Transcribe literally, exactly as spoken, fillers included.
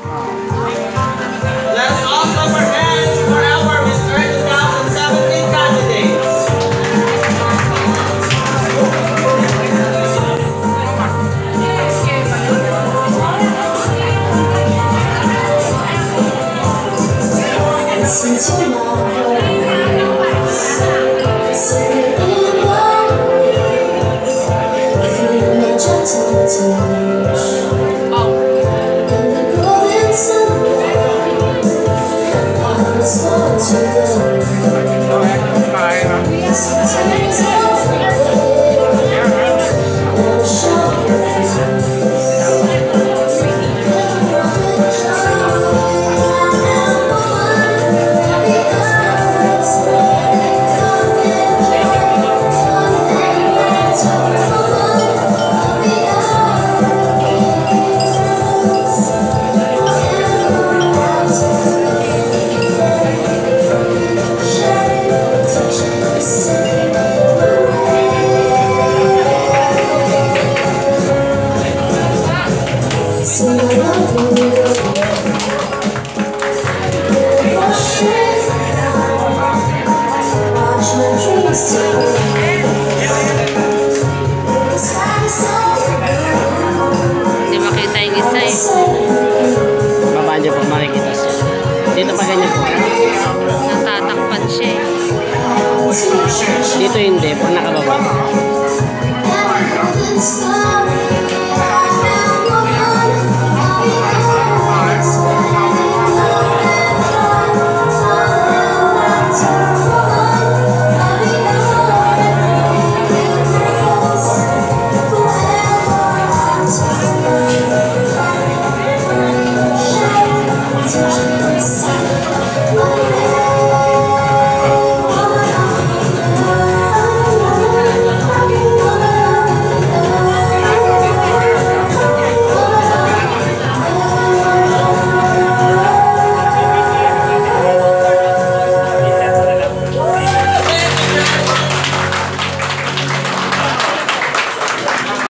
Let's also for hands for our Miss Earth twenty seventeen candidates. Listen to my voice, sing it in the breeze, feel my gentle touch, and the golden sunlight, I was born to go. Sometimes I'll forget, never show your face. So I love you. Watch my dreams Hindi makita yung isa eh. Baba niyo po makikita siya. Dito pa ganyan po. Natatakpan siya eh. Dito hindi, pag nakababa.